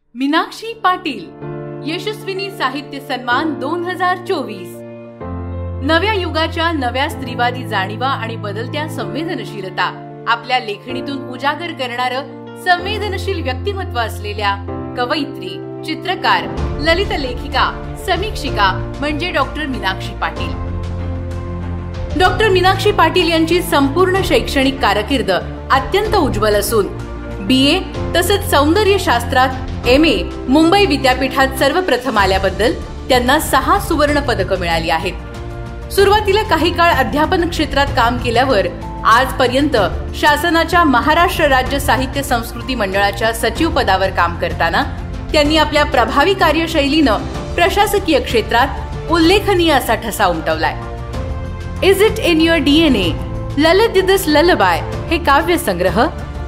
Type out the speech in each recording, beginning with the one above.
मीनाक्षी पाटील यशस्विनी साहित्य सन्मान 2024। नव्या युगाच्या नव्या स्त्रीवादी जाणीवा आणि बदलत्या संवेदनशीलता आपल्या लेखणीतून उजागर करणारं संवेदनशील व्यक्तिमत्व असलेल्या कवयित्री, चित्रकार, ललित लेखिका, समीक्षिका म्हणजे डॉक्टर मीनाक्षी पाटील। डॉक्टर मीनाक्षी पाटील यांची संपूर्ण शैक्षणिक कारकीर्द अत्यंत उज्ज्वल असून BA तसंच सौंदर्यशास्त्रात MA मुंबई विद्यापीठात सर्वप्रथम आल्याबद्दल त्यांना 6 सुवर्ण पदकं मिळाली आहेत। सुरुवातीला काही काळ अध्यापन क्षेत्रात काम केल्यावर आजपर्यंत शासनाच्या महाराष्ट्र राज्य साहित्य संस्कृती मंडळाच्या सचिव पदावर काम करताना त्यांनी आपल्या प्रभावी कार्यशैलीनं प्रशासकीय क्षेत्रात उल्लेखनीय असा ठसा उमटवलाय। Is it in your DNA, ललित दिस ललबाय हे काव्यसंग्रह,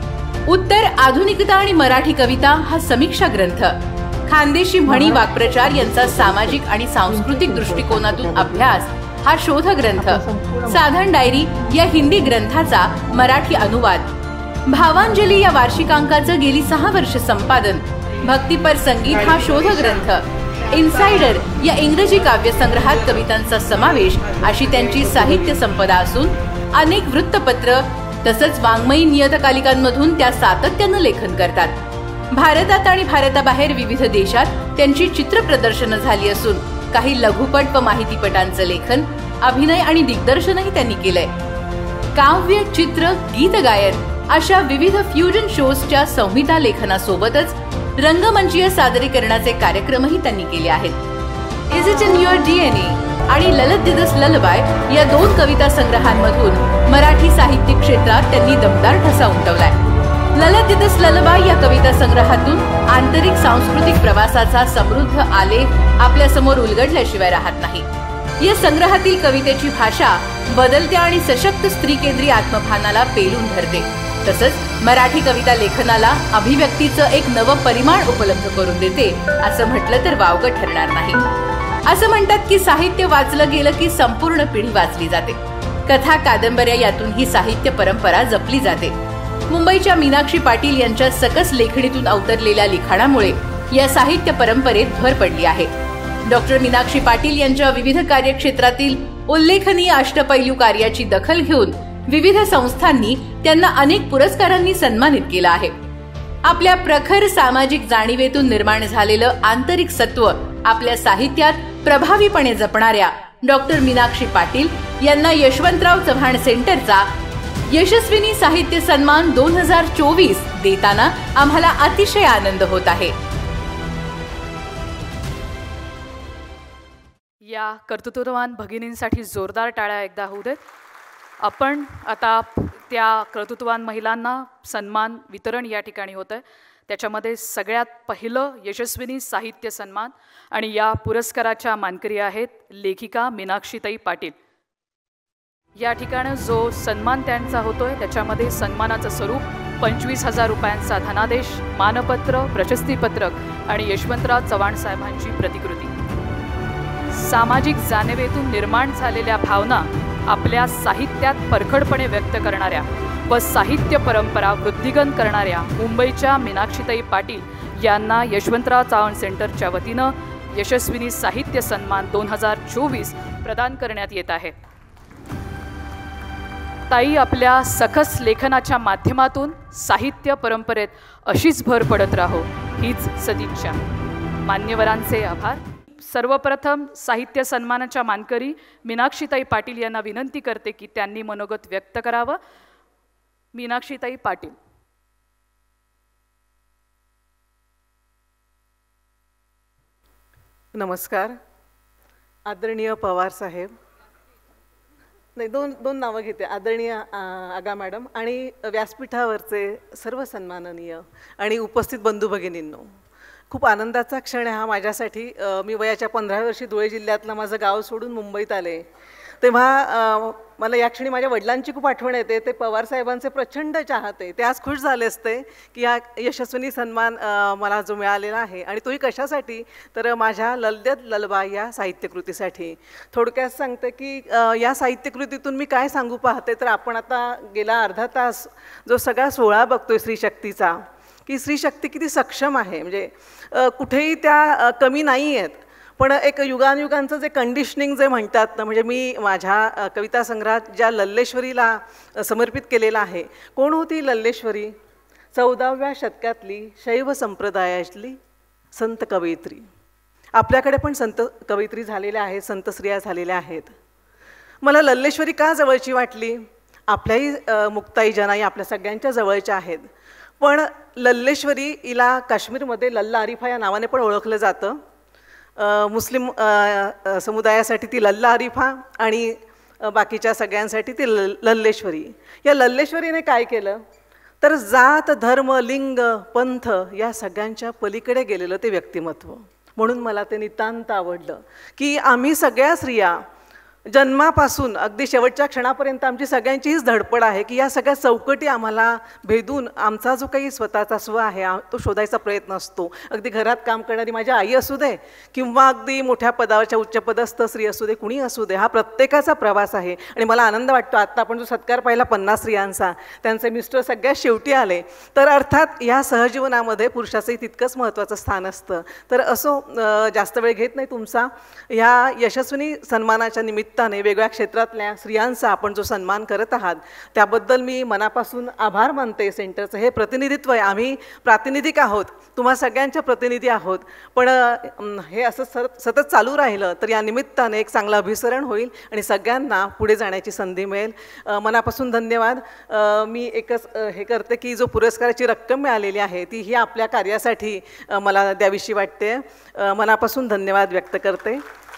उत्तर आधुनिकता आणि मराठी कविता हा समीक्षा ग्रंथ, खानदेशी म्हणी वाक्प्रचार यांचा सामाजिक आणि सांस्कृतिक दृष्टिकोनातून अभ्यास हा शोध ग्रंथ, साधन डायरी या हिंदी ग्रंथाचा मराठी अनुवाद, भावांजली या वार्षिकांकाचं गेली 6 वर्ष संपादन, भक्तिपर संगीत हा शोध ग्रंथ, इनसाइडर या इंग्रजी काव्यसंग्रहात कवितांचा समावेश अशी त्यांची साहित्य संपदा असून अनेक वृत्तपत्र तसंच वाङ्मयीन नियतकालिकांमधून त्या सातत्यानं लेखन करतात। भारतात आणि भारताबाहेर विविध देशात त्यांची चित्र प्रदर्शनं झाली असून काही लघुपट व माहितीपटांचं लेखन, अभिनय आणि दिग्दर्शनही त्यांनी केलंय। काव्य, चित्र, गीत गायन अशा विविध फ्युजन शोजच्या संहिता लेखनासोबतच रंगमंचीय सादरीकरणाचे कार्यक्रमही त्यांनी केले आहेत। Is it in your DNA आणि ललित दिस ललबाय या 2 कविता संग्रहांमधून मराठी साहित्य क्षेत्रात त्यांनी दमदार ठसा उमटवलाय। ललित दिस ललबाय या कविता संग्रहातून आंतरिक सांस्कृतिक प्रवासाचा समृद्ध आलेख आपल्या समोर उलगडल्याशिवाय राहत नाही। या संग्रहातील कवितेची भाषा बदलत्या आणि सशक्त स्त्रीकेंद्री आत्मभानाला पेलून धरते, तसंच मराठी कविता लेखनाला अभिव्यक्तीचं एक नवं परिमाण उपलब्ध करून देते असं म्हटलं तर वावगं ठरणार नाही। असं म्हणतात की साहित्य वाचलं गेलं की संपूर्ण पिढी वाचली जाते। कथा, कादंबऱ्या यातून ही साहित्य परंपरा जपली जाते। मुंबईच्या मीनाक्षी पाटील यांच्या सकस लेखणीतून अवतरलेल्या लिखाणामुळे या साहित्य परंपरेत भर पडली आहे। डॉक्टर मीनाक्षी पाटील यांच्या विविध कार्यक्षेत्रातील उल्लेखनीय अष्टपैलू कार्याची दखल घेऊन विविध संस्थांनी त्यांना अनेक पुरस्कारांनी सन्मानित केलं आहे। आपल्या प्रखर सामाजिक जाणीवेतून निर्माण झालेलं आंतरिक सत्व आपल्या साहित्यात प्रभावीपणे जपणाऱ्या डॉक्टर मीनाक्षी पाटील यांना यशवंतराव चव्हाण सेंटरचा यशस्विनी साहित्य सन्मान 2024 देताना आम्हाला अतिशय आनंद होत आहे। या कर्तृत्ववान भगिनींसाठी जोरदार टाळ्या एकदा होऊ देत। आपण आता त्या कर्तृत्ववान महिलांना सन्मान वितरण या ठिकाणी होतं आहे। त्याच्यामध्ये सगळ्यात पहिलं यशस्विनी साहित्य सन्मान आणि या पुरस्काराच्या मानकरी आहेत लेखिका मीनाक्षीताई पाटील। या ठिकाणी जो सन्मान त्यांचा होतोय त्याच्यामध्ये सन्मानाचं स्वरूप 25,000 रुपयांचा धनादेश, मानपत्र, प्रशस्तीपत्रक आणि यशवंतराव चव्हाण साहेबांची प्रतिकृती। सामाजिक जाणीवेतून निर्माण झालेल्या भावना आपल्या साहित्यात परखडपणे व्यक्त करणाऱ्या व साहित्य परंपरा वृद्धिंगत करणाऱ्या मुंबईच्या मीनाक्षीताई पाटील यांना यशवंतराव चव्हाण सेंटरच्या वतीनं यशस्विनी साहित्य सन्मान 2024 प्रदान करण्यात येत आहे। ताई आपल्या सखस लेखनाच्या माध्यमातून साहित्य परंपरेत अशीच भर पडत राहो हीच सदिच्छा। मान्यवरांचे आभार। सर्वप्रथम साहित्य सन्मानाच्या मानकरी मीनाक्षीताई पाटील यांना विनंती करते की त्यांनी मनोगत व्यक्त करावं। मीनाक्षीताई पाटील। नमस्कार। आदरणीय पवार साहेब, नाही दोन नावं घेते, आदरणीय आगा मॅडम आणि व्यासपीठावरचे सर्व सन्माननीय आणि उपस्थित बंधू भगिनींनो, खूप आनंदाचा क्षण आहे हा माझ्यासाठी। मी वयाच्या 15व्या वर्षी धुळे जिल्ह्यातलं माझं गाव सोडून मुंबईत आले तेव्हा मला या क्षणी माझ्या वडिलांची खूप आठवण येते। ते पवार साहेबांचे प्रचंड चाहते, ते आज खुश झाले असते की हा यशस्विनी सन्मान मला जो मिळालेला आहे आणि तोही कशासाठी तर माझ्या ललित ललबाय या साहित्यकृतीसाठी। थोडक्यात सांगते की या साहित्यकृतीतून मी काय सांगू पाहते तर आपण आता गेला अर्धा तास जो सगळा सोहळा बघतोय स्त्री शक्तीचा, की स्त्री शक्ती किती सक्षम आहे, म्हणजे कुठेही त्या कमी नाही आहेत. पण एक युगानुयुगांचं जे कंडिशनिंग जे म्हणतात ना, म्हणजे मी माझ्या कविता संग्रहात ज्या लल्लेश्वरीला समर्पित केलेला आहे. कोण होती लल्लेश्वरी? 14व्या शतकातली शैव संप्रदायातली संत कवयित्री. आपल्याकडे पण संत कवयित्री झालेल्या आहेत, संत स्त्रिया झालेल्या आहेत. मला लल्लेश्वरी का जवळची वाटली? आपल्याही मुक्ताई जनाई आपल्या सगळ्यांच्या जवळच्या आहेत. पण लल्लेश्वरी हिला काश्मीरमध्ये लल्ला अरिफा या नावाने पण ओळखलं जातं. मुस्लिम समुदायासाठी ती लल्ला अरिफा आणि बाकीच्या सगळ्यांसाठी ती लल्लेश्वरी. या लल्लेश्वरीने काय केलं तर जात, धर्म, लिंग, पंथ या सगळ्यांच्या पलीकडे गेलेलं ते व्यक्तिमत्व. म्हणून मला ते नितांत आवडलं की आम्ही सगळ्या स्त्रिया जन्मापासून अगदी शेवटच्या क्षणापर्यंत आमची सगळ्यांची हीच धडपड आहे की या सगळ्या चौकटी आम्हाला भेदून आमचा जो काही स्वतःचा स्व आहे तो शोधायचा प्रयत्न असतो. अगदी घरात काम करणारी माझी आई असू दे किंवा अगदी मोठ्या पदावरच्या उच्चपदस्थ स्त्री असू दे, कुणी असू दे, हा प्रत्येकाचा प्रवास आहे. आणि मला आनंद वाटतो आत्ता आपण जो सत्कार पाहिला 50 स्त्रियांचा, त्यांचे मिस्टर सगळ्यात शेवटी आले. तर अर्थात ह्या सहजीवनामध्ये पुरुषाचंही तितकंच महत्त्वाचं स्थान असतं. तर असो, जास्त वेळ घेत नाही तुमचा. ह्या यशस्विनी सन्मानाच्या निमित्ताने वेगवेगळ्या क्षेत्रातल्या स्त्रियांचा आपण जो सन्मान करत आहात त्याबद्दल मी मनापासून आभार मानते. सेंटरचं हे प्रतिनिधित्व आहे, आम्ही प्रातिनिधिक आहोत, तुम्हा सगळ्यांच्या प्रतिनिधी आहोत. पण हे असं सतत चालू राहिलं तर या निमित्ताने एक चांगलं अभिसरण होईल आणि सगळ्यांना पुढे जाण्याची संधी मिळेल. मनापासून धन्यवाद. मी एकच हे करते की जो पुरस्काराची रक्कम मिळालेली आहे ती ही आपल्या कार्यासाठी मला द्यावीशी वाटते. मनापासून धन्यवाद व्यक्त करते.